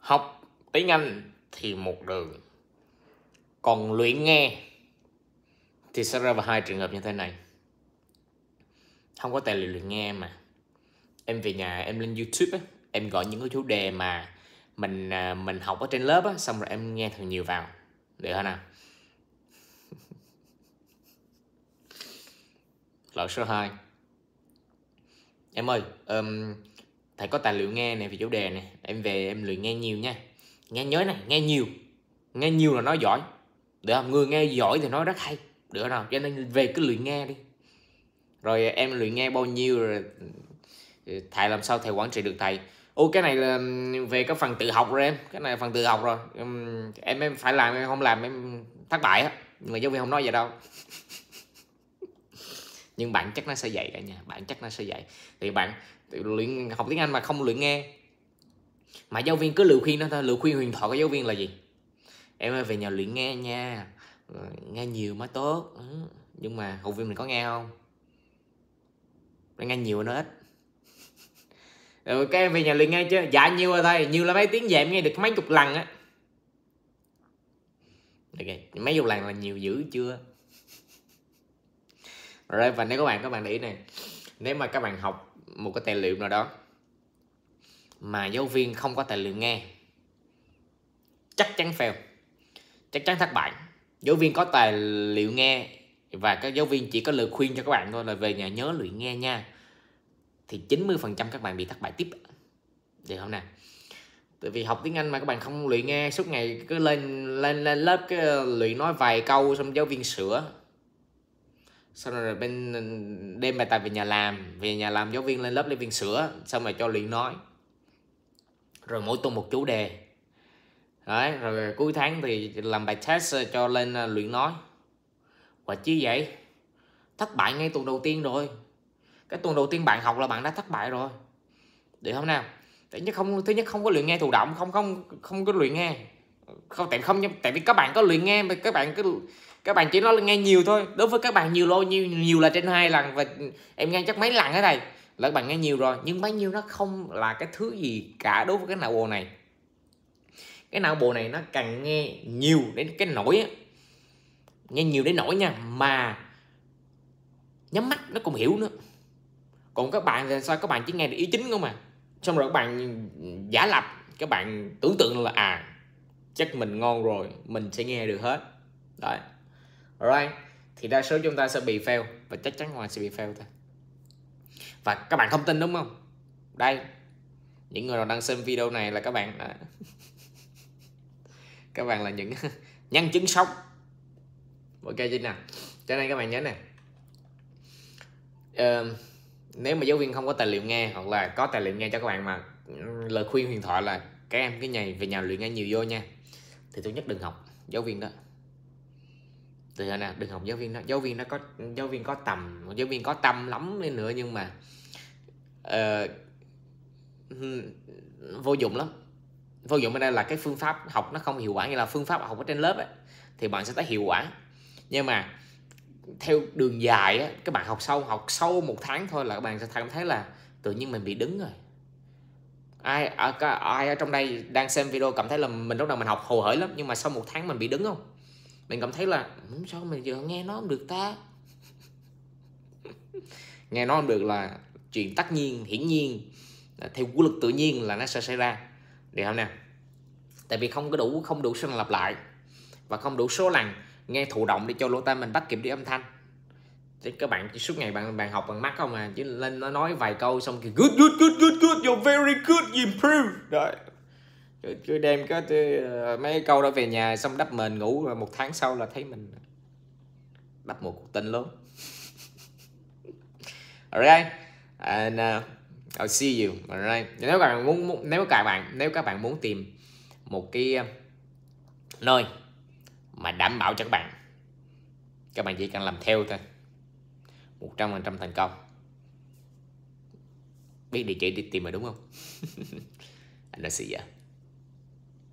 Học tiếng Anh thì một đường, còn luyện nghe thì sẽ rơi vào hai trường hợp như thế này. Không có tài liệu luyện nghe mà em về nhà em lên YouTube á, em gọi những cái chủ đề mà mình học ở trên lớp á, xong rồi em nghe thật nhiều vào, được không nào? Loại số 2, em ơi, thầy có tài liệu nghe này về chủ đề này, em về em luyện nghe nhiều nha. Nghe nhớ này, nghe nhiều là nói giỏi, được không? Người nghe giỏi thì nói rất hay, được không nào? Cho nên về cứ luyện nghe đi. Rồi em luyện nghe bao nhiêu rồi thầy làm sao thầy quản trị được thầy? Cái này là về cái phần tự học rồi em, cái này là phần tự học rồi. Em phải làm, em không làm em thất bại á, nhưng mà giáo viên không nói vậy đâu. Nhưng bạn chắc nó sẽ dạy cả nhà, bạn chắc nó sẽ dạy. Thì bạn luyện học tiếng Anh mà không luyện nghe, mà giáo viên cứ lời khuyên nó thôi. Lời khuyên huyền thoại của giáo viên là gì? Em ơi về nhà luyện nghe nha, nghe nhiều mới tốt. Nhưng mà học viên mình có nghe không? Nó nghe nhiều nó ít. Các em về nhà luyện nghe chứ? Dạ nhiều rồi thầy, nhiều là mấy tiếng về em nghe được mấy chục lần á. Okay. Mấy chục lần là nhiều dữ chưa? Rồi, và nếu các bạn để ý này, nếu mà các bạn học một cái tài liệu nào đó mà giáo viên không có tài liệu nghe, chắc chắn fail, chắc chắn thất bại. Giáo viên có tài liệu nghe và các giáo viên chỉ có lời khuyên cho các bạn thôi là về nhà nhớ luyện nghe nha, thì 90% các bạn bị thất bại tiếp, được không nào? Tại vì học tiếng Anh mà các bạn không luyện nghe, suốt ngày cứ lên lớp cái luyện nói vài câu xong giáo viên sửa, xong rồi bên đem bài tập về nhà làm giáo viên lên lớp giáo viên sửa, xong rồi cho luyện nói, rồi mỗi tuần một chủ đề đấy, rồi cuối tháng thì làm bài test cho lên luyện nói. Và chi vậy? Thất bại ngay tuần đầu tiên rồi. Cái tuần đầu tiên bạn học là bạn đã thất bại rồi, được không nào? Thứ nhất không có luyện nghe thụ động, không có luyện nghe, tại vì các bạn có luyện nghe mà các bạn chỉ nói nghe nhiều thôi. Đối với các bạn nhiều là trên 2 lần, và em nghe chắc mấy lần ở đây là các bạn nghe nhiều rồi. Nhưng bấy nhiêu nó không là cái thứ gì cả đối với cái não bộ này. Cái não bộ này nó cần nghe nhiều đến cái nỗi, nghe nhiều đến nỗi nha, mà nhắm mắt nó cũng hiểu nữa. Còn các bạn thì sao? Các bạn chỉ nghe được ý chính không mà, xong rồi các bạn giả lập, các bạn tưởng tượng là chắc mình ngon rồi, mình sẽ nghe được hết đấy. Alright, thì đa số chúng ta sẽ bị fail, và chắc chắn là sẽ bị fail thôi. Và các bạn không tin đúng không? Đây, những người nào đang xem video này là các bạn các bạn là những nhân chứng sống, ok chưa nào? Cho nên các bạn nhớ nè, nếu mà giáo viên không có tài liệu nghe, hoặc là có tài liệu nghe cho các bạn mà lời khuyên huyền thoại là các em cái ngày về nhà luyện nghe nhiều vô nha, thì thứ nhất đừng học giáo viên đó. Từ nào đừng học giáo viên đó. Giáo viên có tâm lắm đi nữa, nhưng mà vô dụng lắm. Vô dụng ở đây là cái phương pháp học nó không hiệu quả. Như là phương pháp học ở trên lớp ấy, thì bạn sẽ thấy hiệu quả, nhưng mà theo đường dài á, các bạn học sâu 1 tháng thôi là các bạn sẽ cảm thấy là tự nhiên mình bị đứng rồi. Ai ở trong đây đang xem video cảm thấy là mình lúc đầu mình học hồ hởi lắm, nhưng mà sau 1 tháng mình bị đứng không? Mình cảm thấy là sao mình giờ nghe nó không được ta? Nghe nó không được là chuyện tất nhiên, hiển nhiên, theo quy luật tự nhiên là nó sẽ xảy ra, được không nào? Tại vì không đủ số lần lặp lại, và không đủ số lần nghe thụ động để cho lỗ tai mình bắt kịp đi âm thanh. Chứ các bạn chỉ suốt ngày bạn học bằng mắt không à, chứ lên nó nói vài câu xong thì good, you're very good, you improve đấy, chứ đem cái mấy câu đó về nhà xong đắp mền ngủ, rồi 1 tháng sau là thấy mình đắp một cuộc tình luôn. Alright, and I'll see you. Alright, nếu các bạn muốn tìm một cái nơi mà đảm bảo cho các bạn chỉ cần làm theo thôi, 100% thành công. Biết địa chỉ đi tìm rồi đúng không? Anh đã see ya.